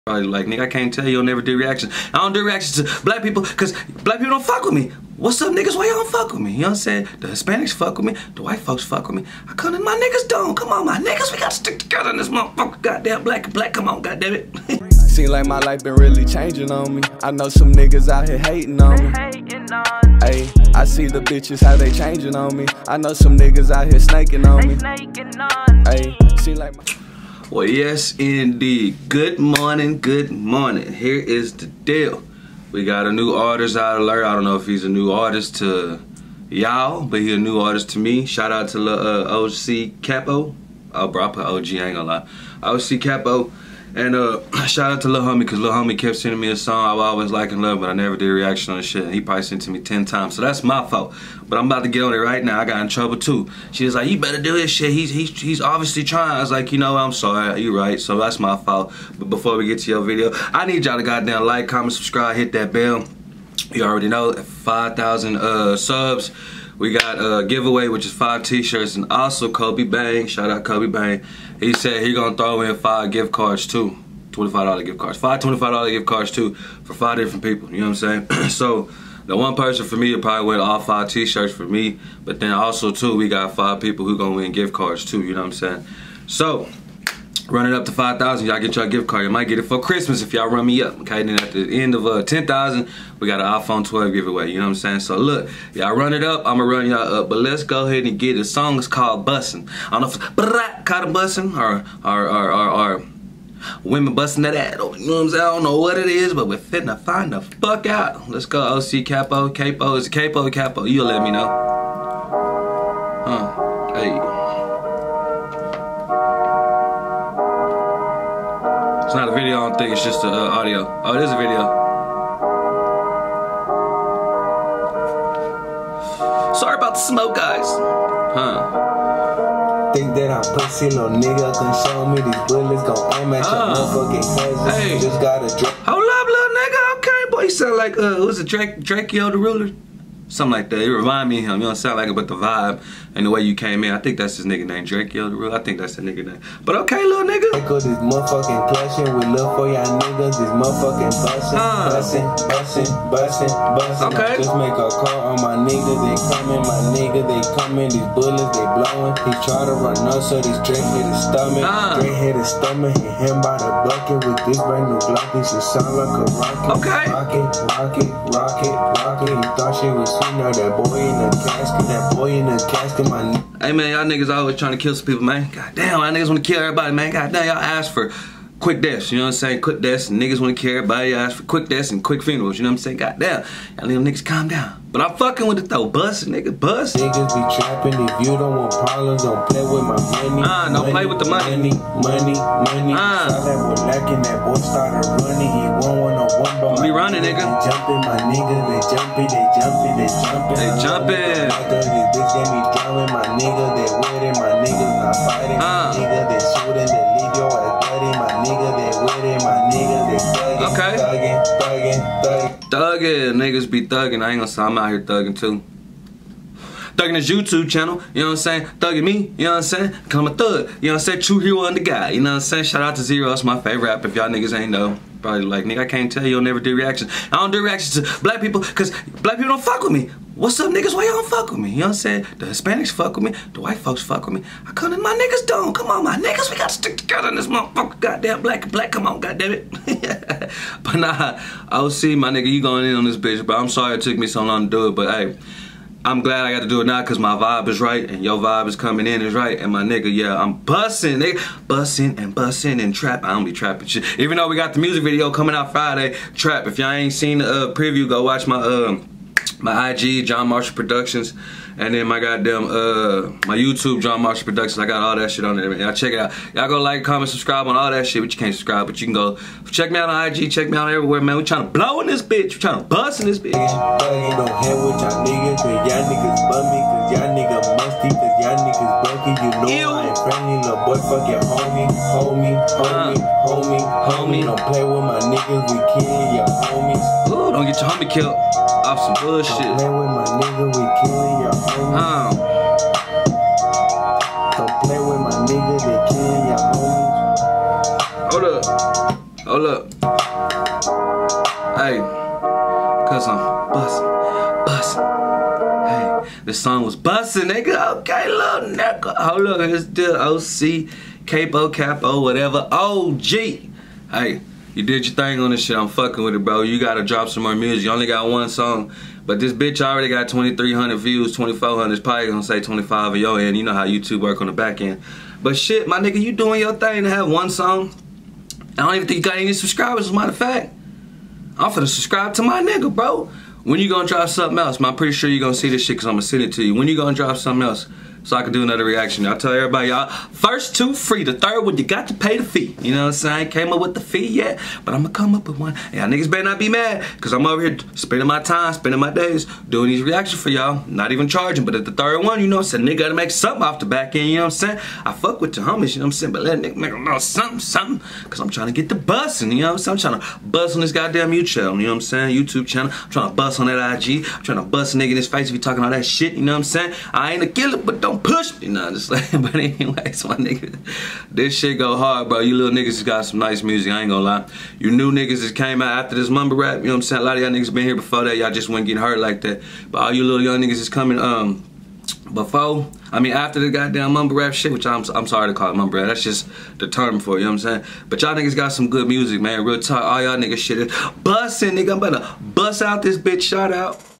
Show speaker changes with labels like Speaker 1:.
Speaker 1: Probably like, nigga, I can't tell you don't never do reactions. I don't do reactions to black people because black people don't fuck with me. What's up, niggas? Why y'all don't fuck with me? You know what I'm saying? The Hispanics fuck with me. The white folks fuck with me. I come in, my niggas don't. Come on, my niggas. We gotta stick together in this motherfucker. Goddamn black. Come on, goddamn it.
Speaker 2: Seem like my life been really changing on me. I know some niggas out here hating on me. Hey, I see the bitches how they changing on me. I know some niggas out here snaking on me. Hey, seem like my...
Speaker 1: Well, yes, indeed. Good morning, good morning. Here is the deal. We got a new artist out alert. I don't know if he's a new artist to y'all, but he's a new artist to me. Shout out to OC Capo. Oh, bro, I put OG, I ain't gonna lie. OC Capo. And shout out to Lil Homie, because Lil Homie kept sending me a song I always like and love, but I never did a reaction on the shit. He probably sent it to me 10 times, so that's my fault. But I'm about to get on it right now. I got in trouble too. She was like, you better do this shit. He's obviously trying. I was like, you know, I'm sorry. You right. So that's my fault. But before we get to your video, I need y'all to goddamn like, comment, subscribe, hit that bell. You already know, 5,000 subs. We got a giveaway, which is 5 t-shirts, and also Kobe Bang. Shout out Kobe Bang. He said he gonna throw in 5 gift cards too. $25 gift cards. 5 $25 gift cards too for 5 different people. You know what I'm saying? So the one person for me will probably win all 5 t-shirts for me. But then also too, we got 5 people who gonna win gift cards too. You know what I'm saying? So run it up to 5,000, y'all get your gift card. You might get it for Christmas if y'all run me up, okay? Then at the end of 10,000, we got an iPhone 12 giveaway, you know what I'm saying? So look, y'all run it up, I'ma run y'all up, but let's go ahead and get it. The song is called Bussin'. I don't know if it's caught a bussin' or women busting that ass, you know what I'm saying? I don't know what it is, but we're finna find the fuck out. Let's go, OC Capo. Capo, is it Capo or Capo? You'll let me know. Hey. It's not a video, I don't think, it's just audio. Oh, it is a video. Sorry about the smoke, guys.
Speaker 3: Think that I'm pussy, little nigga can show me these bullets gon' aim at your motherfucking cousin.
Speaker 1: Hey.
Speaker 3: Just gotta drop.
Speaker 1: Hold up, little nigga. Okay, boy, you sound like, who's it, Drakeo the Ruler? Something like that. It remind me of him. You don't sound like it, but the vibe and the way you came in. I think that's his nigga name, Drakeo the Ruler. I think that's the nigga name. But okay, little nigga.
Speaker 3: Echo this motherfucking clashing. We look for y'all niggas. This motherfucking bussin'.
Speaker 1: Okay.
Speaker 3: I just make a call on my nigga. They coming, my nigga. They coming. These bullets, they blowing. He try to run up, so this Drake hit his stomach. Drake hit his stomach. Hit him by the bucket with this brand new Glock. This shit sound like a rocket.
Speaker 1: Okay.
Speaker 3: Rocket. He thought she was. You know that boy in the casket, my nigga.
Speaker 1: Hey man, y'all niggas always trying to kill some people, man. God damn, y'all niggas want to kill everybody, man. God damn, y'all ask for quick deaths, you know what I'm saying? Quick deaths, and niggas want to kill everybody. Y'all ask for quick deaths and quick funerals, you know what I'm saying? God damn, y'all little niggas calm down. But I'm fucking with it though, bust, nigga, bust.
Speaker 3: Niggas be trapping, if you don't want problems, don't play with my money.
Speaker 1: Don't play with the money.
Speaker 3: Money. Saw that boy lacking, that boy started running. He won't want no one, but
Speaker 1: we running, nigga.
Speaker 3: They jumping, my nigga, they jumping.
Speaker 1: They jumping.
Speaker 3: This bitch get me drowning, my nigga, they with it, my niggas not fighting. My nigga, they shooting, they leave your ass bloody. My nigga, they with it, my nigga, they thugging.
Speaker 1: Okay.
Speaker 3: Thugging.
Speaker 1: Niggas be thugging. I ain't gonna say I'm out here thugging too. Thugging his YouTube channel, you know what I'm saying? Thugging me, you know what I'm saying? Cause I'm a thug, you know what I'm saying? True hero and the guy, you know what I'm saying? Shout out to Zero, that's my favorite rap. If y'all niggas ain't know, probably like, nigga, I can't tell you don't never do reactions. I don't do reactions to black people because black people don't fuck with me. What's up, niggas? Why y'all don't fuck with me? You know what I'm saying? The Hispanics fuck with me. The white folks fuck with me. I come in, my niggas don't. Come on, my niggas. We gotta stick together in this motherfucker. Goddamn black. Come on, goddamn it. But nah, OC, my nigga, you going in on this bitch. But I'm sorry it took me so long to do it. But hey, I'm glad I got to do it now because my vibe is right and your vibe is coming in is right. And my nigga, yeah, I'm busting, nigga. Busting and trap. I don't be trapping shit. Even though we got the music video coming out Friday, trap. If y'all ain't seen the preview, go watch my IG, John Marshall Productions, and then my goddamn my YouTube, John Marshall Productions. I got all that shit on there. Y'all check it out. Y'all go like, comment, subscribe on all that shit. But you can't subscribe, but you can go check me out on IG, check me out everywhere, man. We trying to blow in this bitch. We trying to bust in this bitch.
Speaker 3: Ain't no head with y'all niggas, cause y'all niggas bummy, cause y'all niggas musty, cause y'all niggas bulky. You know I ain't friendly, little boy, fucking homie. Don't play with my niggas, we killing your homies.
Speaker 1: Ooh, don't get your homie killed off some bullshit.
Speaker 3: Don't play with my nigga, we killing your homies. Don't play with my nigga, they killing your homies.
Speaker 1: Hold up. Hold up. Hey, cause I'm bustin'. Hey, this song was bustin', nigga. Okay, little nigga. Hold up, it's still OC, Capo, whatever. OG. Hey, you did your thing on this shit. I'm fucking with it, bro. You gotta drop some more music. You only got one song. But this bitch already got 2,300 views, 2,400. It's probably gonna say 25 on your end. You know how YouTube work on the back end. But shit, my nigga, you doing your thing to have one song. I don't even think you got any subscribers, as a matter of fact. I'm finna subscribe to my nigga, bro. When you gonna drop something else? I'm pretty sure you gonna see this shit because I'm gonna send it to you. When you gonna drop something else so I can do another reaction? I tell everybody, y'all, first two free. The third one, you got to pay the fee. You know what I'm saying? I ain't came up with the fee yet, but I'm gonna come up with one. Y'all niggas better not be mad because I'm over here spending my time, spending my days doing these reactions for y'all. Not even charging, but at the third one, you know what I'm saying? Nigga gotta make something off the back end, you know what I'm saying? I fuck with your homies, you know what I'm saying? But let nigga make a little something, because I'm trying to get the bussin', you know what I'm saying? I'm trying to bust on this goddamn YouTube channel, you know what I'm saying? YouTube channel. I'm trying to bust on that IG. I'm trying to bust a nigga in his face if he talking all that shit, you know what I'm saying? I ain't a killer, but don't push me, you know. Just like, but anyways, my nigga, this shit go hard, bro. You little niggas just got some nice music, I ain't gonna lie. You new niggas that came out after this mumble rap, you know what I'm saying? A lot of y'all niggas been here before that, y'all just wasn't getting hurt like that. But all you little young niggas is coming, after the goddamn mumble rap shit, which I'm sorry to call it mumble rap, that's just the term for it, you know what I'm saying? But y'all niggas got some good music, man. Real talk, all y'all niggas shit is bussin', nigga. I'm about to bust out this bitch, shout out.